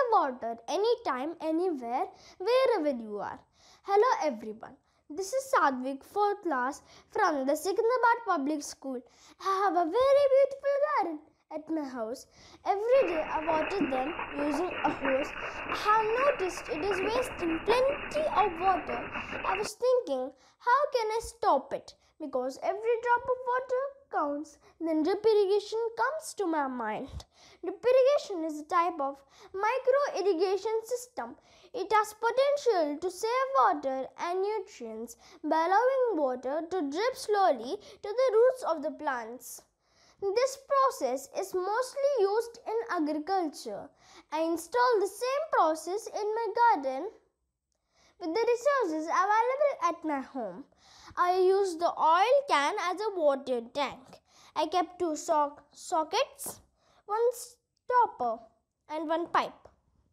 water anytime, anywhere, wherever you are. Hello everyone. This is Sadvik, 4th class from the Secunderabad Public School. I have a very beautiful garden at my house. Every day I water them using a hose. I have noticed it is wasting plenty of water. I was thinking, how can I stop it? Because every drop of water counts. Then drip irrigation comes to my mind. Drip irrigation is a type of micro irrigation system. It has potential to save water and nutrients by allowing water to drip slowly to the roots of the plants. This process is mostly used in agriculture. I installed the same process in my garden with the resources available at my home. I used the oil can as a water tank. I kept two sockets, one stopper and one pipe.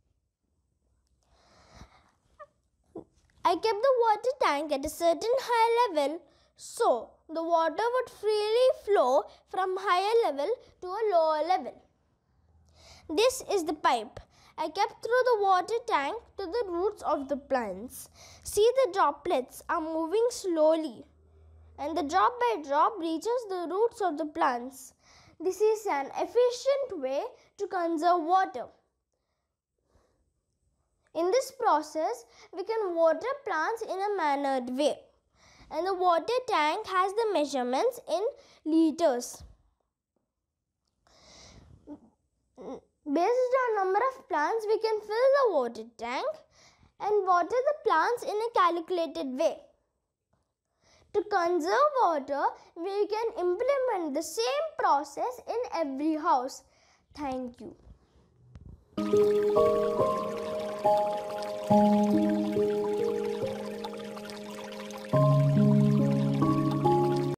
I kept the water tank at a certain high level so the water would freely flow from higher level to a lower level. This is the pipe I kept through the water tank to the roots of the plants. See, the droplets are moving slowly and the drop by drop reaches the roots of the plants. This is an efficient way to conserve water. In this process, we can water plants in a mannered way. And the water tank has the measurements in liters. Based on number of plants, we can fill the water tank and water the plants in a calculated way. To conserve water, we can implement the same process in every house. Thank you.